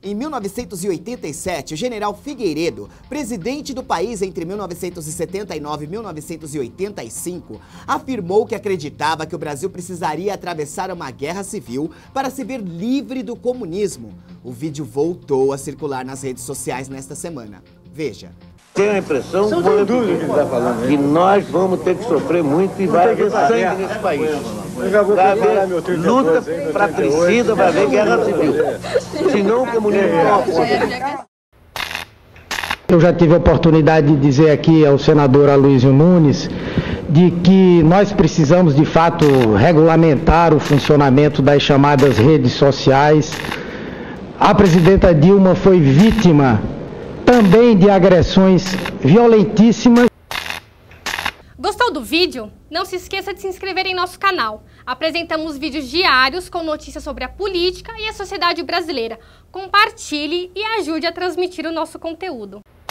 Em 1987, o general Figueiredo, presidente do país entre 1979 e 1985, afirmou que acreditava que o Brasil precisaria atravessar uma guerra civil para se ver livre do comunismo. O vídeo voltou a circular nas redes sociais nesta semana. Veja. Tenho a impressão que nós vamos ter que sofrer muito e vai haver sangue nesse país. Vai haver luta fratricida, vai haver guerra civil. Senão o comunismo não aponta. Eu já tive a oportunidade de dizer aqui ao senador Aloysio Nunes de que nós precisamos de fato regulamentar o funcionamento das chamadas redes sociais. A presidenta Dilma foi vítima também de agressões violentíssimas. Gostou do vídeo? Não se esqueça de se inscrever em nosso canal. Apresentamos vídeos diários com notícias sobre a política e a sociedade brasileira. Compartilhe e ajude a transmitir o nosso conteúdo.